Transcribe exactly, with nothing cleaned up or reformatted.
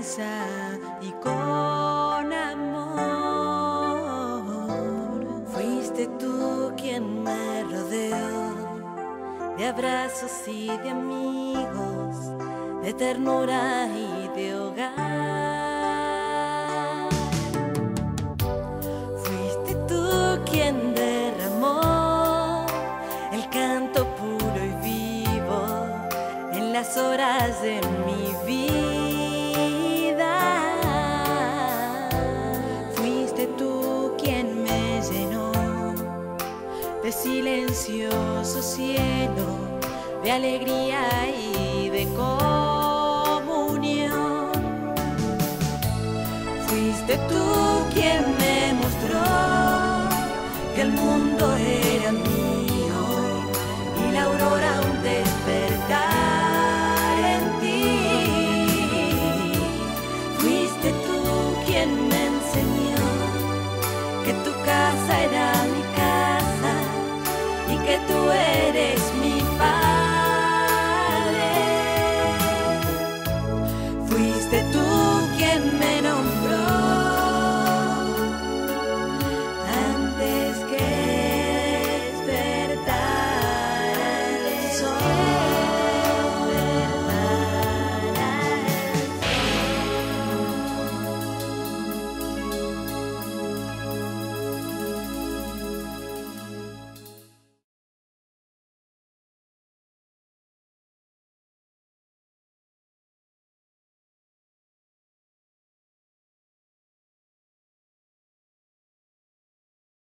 fuerza y con amor. Fuiste tú quien me rodeó de abrazos y de amigos, de ternura y de hogar. Fuiste tú quien derramó el canto puro y vivo en las horas de mi vida. Fuiste tú quien me llenó de silencioso cielo, de alegría y de comunión. Fuiste tú quien me mostró que el mundo era mío y la aurora un despertar en ti. Fuiste tú quien me enseñó que tu casa era mi casa y que tú eres